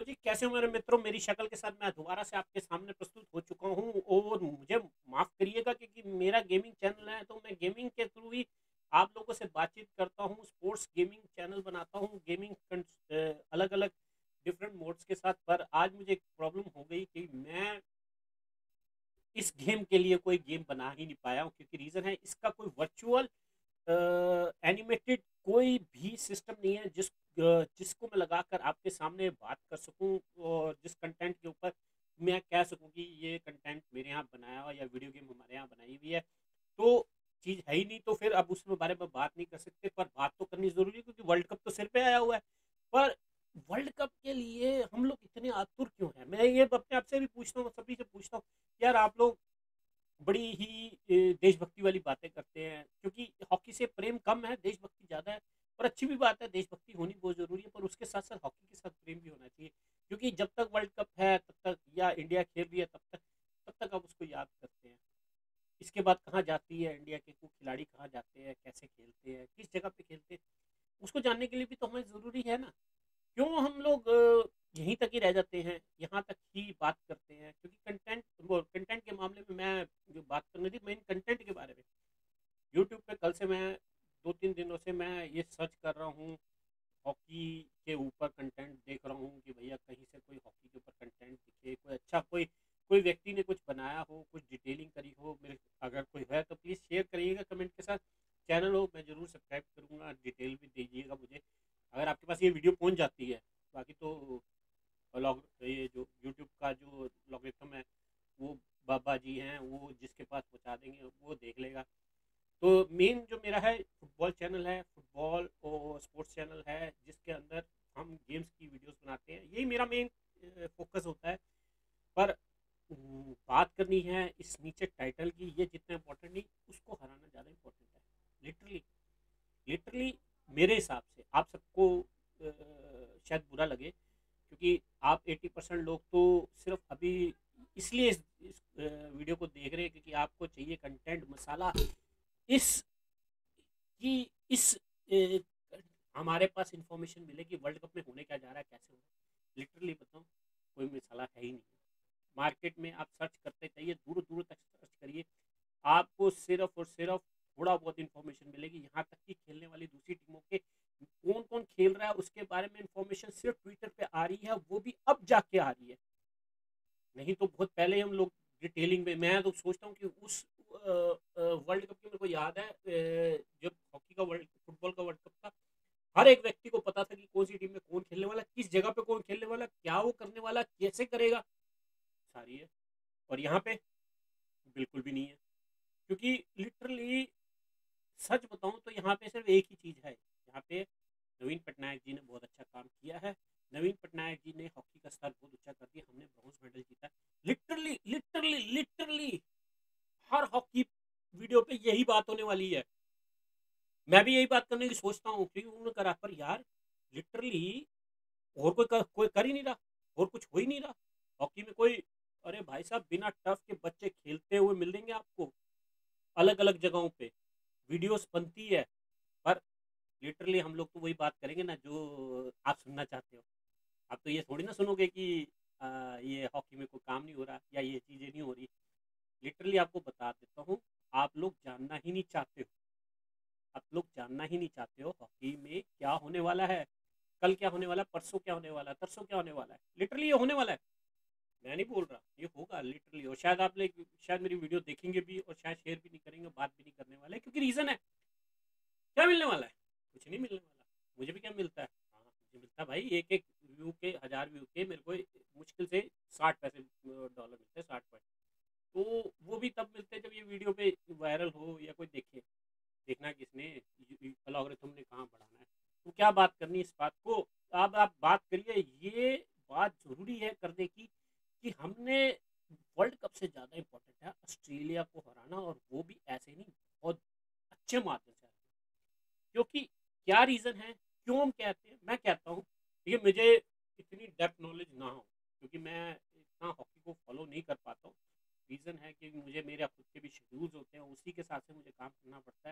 जी, कैसे हो मेरे मित्रों? मेरी शक्ल के साथ मैं दोबारा से आपके सामने प्रस्तुत हो चुका हूँ और मुझे माफ़ करिएगा क्योंकि मेरा गेमिंग चैनल है, तो मैं गेमिंग के थ्रू ही आप लोगों से बातचीत करता हूँ। स्पोर्ट्स गेमिंग चैनल बनाता हूँ, अलग-अलग डिफरेंट मोड्स के साथ। पर आज मुझे एक प्रॉब्लम हो गई कि मैं इस गेम के लिए कोई गेम बना ही नहीं पाया हूँ, क्योंकि रीज़न है इसका कोई वर्चुअल एनिमेटेड कोई भी सिस्टम नहीं है जिसको मैं लगाकर आपके सामने बात कर सकूं, और जिस कंटेंट के ऊपर मैं कह सकूं कि ये कंटेंट मेरे यहाँ बनाया हुआ या वीडियो गेम हमारे यहाँ बनाई हुई है। तो चीज़ है ही नहीं, तो फिर अब उसमें बारे में बात नहीं कर सकते, पर बात तो करनी ज़रूरी है क्योंकि वर्ल्ड कप तो सिर पे आया हुआ है। पर वर्ल्ड कप के लिए हम लोग इतने आतुर क्यों हैं? मैं ये अपने आप से भी पूछता हूँ, सभी से पूछता हूँ, यार आप लोग बड़ी ही देशभक्ति वाली बातें करते हैं, क्योंकि हॉकी से प्रेम कम है, देशभक्ति ज़्यादा है। और अच्छी भी बात है, देशभक्ति होनी बहुत ज़रूरी है, पर उसके साथ साथ हॉकी के साथ प्रेम भी होना चाहिए, क्योंकि जब तक वर्ल्ड कप है तब तक, या इंडिया खेल रही है तब तक आप उसको याद करते हैं। इसके बाद कहाँ जाती है इंडिया के कुछ खिलाड़ी, कहाँ जाते हैं, कैसे खेलते हैं, किस जगह पे खेलते हैं, उसको जानने के लिए भी तो हमें ज़रूरी है ना। क्यों हम लोग यहीं तक ही रह जाते हैं, यहाँ तक ही बात करते हैं? क्योंकि कंटेंट के मामले में मैं जो बात करनी थी मेन कंटेंट के बारे में, यूट्यूब पे कल से मैं 2-3 दिनों से मैं ये सर्च कर रहा हूँ, हॉकी के ऊपर कंटेंट देख रहा हूँ कि भैया कहीं से कोई हॉकी के ऊपर कंटेंट दिखे, कोई अच्छा, कोई कोई व्यक्ति ने कुछ बनाया हो, कुछ डिटेलिंग करी हो, मेरे अगर कोई है तो प्लीज़ शेयर करिएगा कमेंट के साथ। चैनल हो मैं ज़रूर सब्सक्राइब करूँगा, डिटेल भी दीजिएगा मुझे अगर आपके पास ये वीडियो पहुँच जाती है। बाकी तो लॉग ये जो यूट्यूब का जो लॉगरिथम है, वो बाबा जी हैं, वो जिसके पास पहुँचा देंगे वो देख लेगा। तो मेन जो मेरा है फुटबॉल चैनल है, फुटबॉल और स्पोर्ट्स चैनल है, जिसके अंदर हम गेम्स की वीडियोस बनाते हैं, यही मेरा मेन फोकस होता है। पर बात करनी है इस नीचे टाइटल की, ये जितना इम्पोर्टेंट नहीं, उसको हराना ज़्यादा इम्पोर्टेंट है। लिटरली लिटरली मेरे हिसाब से आप सबको शायद बुरा लगे, क्योंकि आप 80% लोग तो सिर्फ अभी इसलिए इस वीडियो को देख रहे हैं क्योंकि आपको चाहिए कंटेंट मसाला, इस कि इस ए, हमारे पास इंफॉर्मेशन मिले कि वर्ल्ड कप में होने क्या जा रहा है, कैसे हो रहा है। लिटरली बताऊं, कोई मसाला है ही नहीं। मार्केट में आप सर्च करते चाहिए, दूर दूर तक सर्च करिए, आपको सिर्फ और सिर्फ थोड़ा बहुत इंफॉर्मेशन मिलेगी। यहाँ तक कि खेलने वाली दूसरी टीमों के कौन कौन खेल रहा है उसके बारे में इंफॉर्मेशन सिर्फ ट्विटर पे आ रही है, वो भी अब जाके आ रही है। नहीं तो बहुत पहले हम लोग डिटेलिंग में, मैं तो सोचता हूँ कि उस वर्ल्ड कप की मेरे को याद है, जब हॉकी का वर्ल्ड फुटबॉल का वर्ल्ड कप था, हर एक व्यक्ति को पता था कि कौन सी टीम में कौन खेलने वाला, किस जगह पे कौन खेलने वाला, क्या वो करने वाला, कैसे करेगा, सारी है। और यहाँ पे बिल्कुल भी नहीं है, क्योंकि लिटरली सच बताऊं तो यहाँ पे सिर्फ एक ही चीज़ है। यहाँ पे नवीन पटनायक जी ने बहुत अच्छा काम किया है। नवीन पटनायक जी ने हॉकी का स्तर बहुत ऊंचा कर दिया, हमने ब्रॉन्ज मेडल जीता। लिटरली लिटरली लिटरली हर हॉकी वीडियो पे यही बात होने वाली है। मैं भी यही बात करने की सोचता हूँ क्योंकि उन्होंने करा, पर यार लिटरली और कोई कर ही नहीं रहा, और कुछ हो ही नहीं रहा हॉकी में कोई। अरे भाई साहब, बिना टफ के बच्चे खेलते हुए मिलेंगे आपको अलग अलग जगहों पे, वीडियोस बनती है। पर लिटरली हम लोग तो वही बात करेंगे ना जो आप सुनना चाहते हो। आप तो ये थोड़ी ना सुनोगे कि ये हॉकी में कोई काम नहीं हो रहा या ये चीज़ें नहीं हो रही। लिटरली आपको बता देता हूँ, आप लोग जानना ही नहीं चाहते हो। आप लोग जानना ही नहीं चाहते हो हॉकी में क्या होने वाला है, कल क्या होने वाला है, परसों क्या होने वाला है, तरसों क्या होने वाला है। लिटरली ये होने वाला है, मैं नहीं बोल रहा, ये होगा लिटरली। और शायद आप लोग शायद मेरी वीडियो देखेंगे भी और शायद शेयर भी नहीं करेंगे, बात भी नहीं करने वाले, क्योंकि रीज़न है क्या मिलने वाला है, कुछ नहीं मिलने वाला। मुझे भी क्या मिलता है, हाँ मुझे मिलता है भाई, एक एक व्यू के, 1000 व्यू के मेरे को मुश्किल से 60 पैसे डॉलर मिलते हैं, 60 पॉइंट। तो वो भी तब मिलते हैं जब ये वीडियो पे वायरल हो या कोई देखे। देखना किसने, एल्गोरिथम ने कहाँ बढ़ाना है। तो क्या बात करनी है इस बात को, अब आप बात करिए। ये बात जरूरी है करने की कि हमने वर्ल्ड कप से ज़्यादा इम्पोर्टेंट है ऑस्ट्रेलिया को हराना, और वो भी ऐसे नहीं, बहुत अच्छे मार्जिन से हराना। क्योंकि क्या रीज़न है, क्यों हम कहते हैं, मैं कहता हूँ, ठीक है, मुझे इतनी डेप्थ नॉलेज ना हो क्योंकि मैं इतना हॉकी को फॉलो नहीं कर पाता हूँ। रीज़न है कि मुझे मेरे खुद के भी शेड्यूल्स होते हैं, उसी के हिसाब से मुझे काम करना पड़ता है।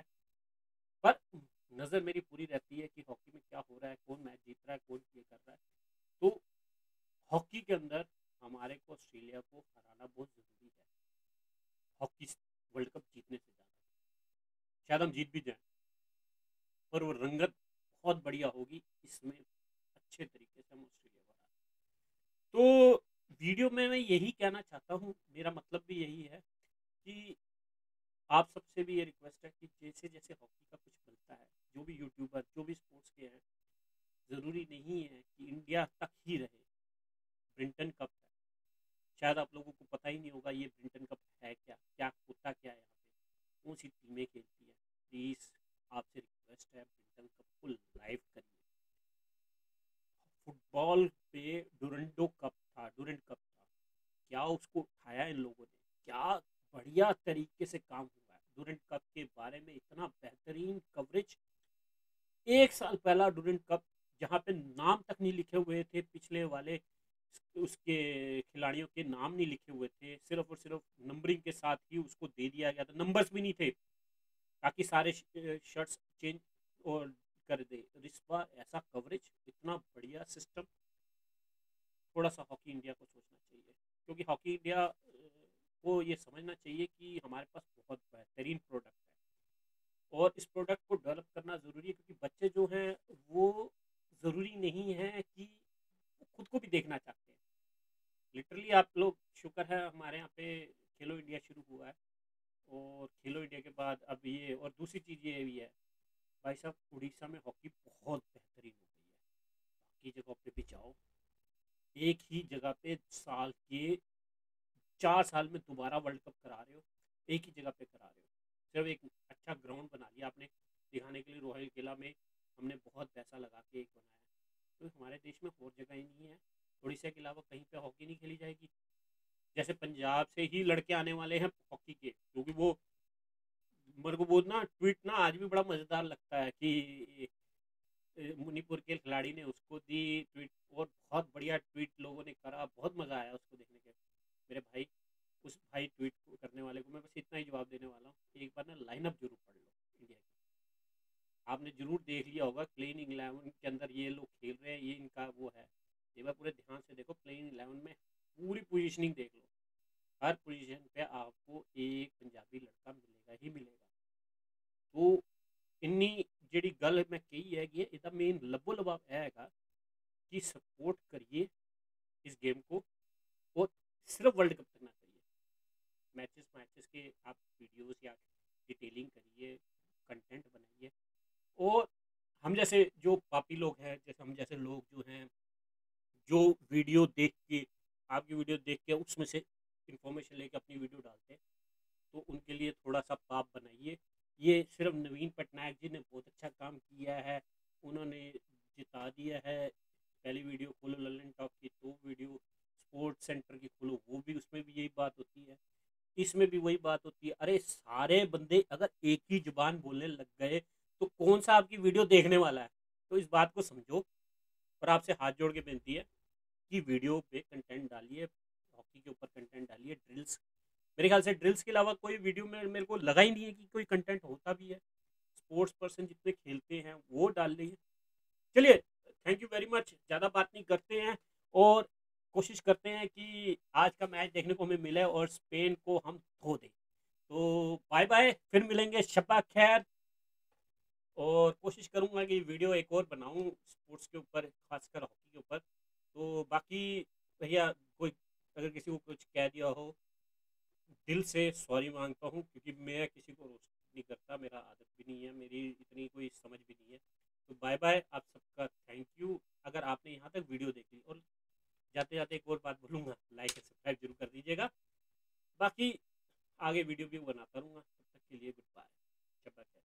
पर नज़र मेरी पूरी रहती है कि हॉकी में क्या हो रहा है, कौन मैच जीत रहा है, कौन ये कर रहा है। तो हॉकी के अंदर हमारे को ऑस्ट्रेलिया को हराना बहुत ज़रूरी है, हॉकी वर्ल्ड कप जीतने से ज़्यादा। शायद हम जीत भी जाएं, पर वो रंगत बहुत बढ़िया होगी, इसमें अच्छे तरीके से हम ऑस्ट्रेलिया को हरा। तो वीडियो में मैं यही कहना चाहता हूँ, मेरा मतलब भी यही है कि आप सबसे भी ये रिक्वेस्ट है कि जैसे जैसे हॉकी का कुछ बनता है, जो भी यूट्यूबर जो भी स्पोर्ट्स के हैं, ज़रूरी नहीं है कि इंडिया तक ही रहे। ब्रिंटन कप है, शायद आप लोगों को पता ही नहीं होगा ये ब्रिंटन कप है क्या, क्या होता क्या है, यहाँ पे कौन सी टीमें खेलती है। प्लीज़ आपसे रिक्वेस्ट है, ब्रिंटन कप को लाइव करिए। फुटबॉल पे डूरेंट कप था, क्या उसको उठाया इन लोगों ने, क्या बढ़िया तरीके से काम हुआ है। डूरेंट कप के बारे में इतना बेहतरीन कवरेज, एक साल पहला डूरेंट कप जहाँ पे नाम तक नहीं लिखे हुए थे, पिछले वाले उसके खिलाड़ियों के नाम नहीं लिखे हुए थे, सिर्फ और सिर्फ नंबरिंग के साथ ही उसको दे दिया गया था, नंबर्स भी नहीं थे, ताकि सारे शर्ट्स चेंज और कर दे। इस बार ऐसा कवरेज, इतना बढ़िया सिस्टम, थोड़ा सा हॉकी इंडिया को सोचना चाहिए, क्योंकि हॉकी इंडिया को ये समझना चाहिए कि हमारे पास बहुत बेहतरीन प्रोडक्ट है और इस प्रोडक्ट को डेवलप करना ज़रूरी है, क्योंकि बच्चे जो हैं वो ज़रूरी नहीं है कि खुद को भी देखना चाहते हैं। लिटरली आप लोग, शुक्र है हमारे यहाँ पे खेलो इंडिया शुरू हुआ है, और खेलो इंडिया के बाद अब ये, और दूसरी चीज़ ये भी है भाई साहब, उड़ीसा में हॉकी बहुत बेहतरीन हो गई है। बाकी जगहों पे भी जाओ, एक ही जगह पे साल के 4 साल में दोबारा वर्ल्ड कप करा रहे हो, एक ही जगह पे करा रहे हो। सिर्फ एक अच्छा ग्राउंड बना लिया आपने दिखाने के लिए, रॉयल किला में हमने बहुत पैसा लगा के एक बनाया, तो हमारे देश में और जगह ही नहीं है। उड़ीसा के अलावा कहीं पे हॉकी नहीं खेली जाएगी। जैसे पंजाब से ही लड़के आने वाले हैं हॉकी के, क्योंकि वो मेरे को वो ना ट्वीट ना आज भी बड़ा मज़ेदार लगता है कि मणिपुर के खिलाड़ी ने उसको दी ट्वीट, और बहुत बढ़िया ट्वीट लोगों ने करा, बहुत मज़ा आया उसको देखने के। मेरे भाई, उस भाई ट्वीट करने वाले को मैं बस इतना ही जवाब देने वाला हूँ, एक बार ना लाइनअप जरूर पढ़ लो इंडिया की। आपने जरूर देख लिया होगा प्लेइंग 11 के अंदर ये लोग खेल रहे हैं, ये इनका वो है। एक बार पूरे ध्यान से देखो, प्लेइंग 11 में पूरी पोजीशनिंग देख लो, हर पोजीशन पे आपको एक पंजाबी लड़का मिलेगा ही मिलेगा। तो इन्नी ਜਿਹੜੀ ਗੱਲ मैं कही हैगी ਇਹਦਾ मेन लबो लबाब हैगा कि सपोर्ट करिए इस गेम को, और सिर्फ वर्ल्ड कप तक ना करिए, मैचेस मैचेस के आप वीडियोस या डिटेलिंग करिए, कंटेंट बनाइए। और हम जैसे जो पापी लोग हैं, जैसे हम जैसे लोग जो हैं, जो वीडियो देख के, आपकी वीडियो देख के उसमें से इंफॉर्मेशन लेके अपनी वीडियो डालते हैं, तो उनके लिए थोड़ा सा पाप बनाइए। ये सिर्फ नवीन पटनायक जी ने बहुत अच्छा काम किया है, उन्होंने जिता दिया है। पहली वीडियो खोलो ललन टॉप की, तो वीडियो स्पोर्ट्स सेंटर की खोलो, वो भी, उसमें भी यही बात होती है, इसमें भी वही बात होती है। अरे सारे बंदे अगर एक ही जुबान बोलने लग गए तो कौन सा आपकी वीडियो देखने वाला है। तो इस बात को समझो, और आपसे हाथ जोड़ के विनती है कि वीडियो पे कंटेंट डालिए, हॉकी के ऊपर कंटेंट डालिए। ड्रिल्स, मेरे ख्याल से ड्रिल्स के अलावा कोई वीडियो में मेरे को लगा ही नहीं है कि कोई कंटेंट होता भी है। स्पोर्ट्स पर्सन जितने खेलते हैं वो डाल रही है। चलिए, थैंक यू वेरी मच, ज़्यादा बात नहीं करते हैं, और कोशिश करते हैं कि आज का मैच देखने को हमें मिले और स्पेन को हम धो दें। तो बाय बाय, फिर मिलेंगे, शब्बा खैर। और कोशिश करूँगा कि वीडियो एक और बनाऊँ स्पोर्ट्स के ऊपर, खासकर हॉकी के ऊपर। तो बाकी भैया, कोई अगर किसी को कुछ कह दिया हो, दिल से सॉरी मांगता हूँ, क्योंकि मैं किसी को रोस्ट नहीं करता, मेरा आदत भी नहीं है, मेरी इतनी कोई समझ भी नहीं है। तो बाय बाय, आप सबका थैंक यू, अगर आपने यहाँ तक वीडियो देखी। और जाते जाते एक और बात बोलूँगा, लाइक और सब्सक्राइब जरूर कर दीजिएगा। बाकी आगे वीडियो भी बनाता रहूँ।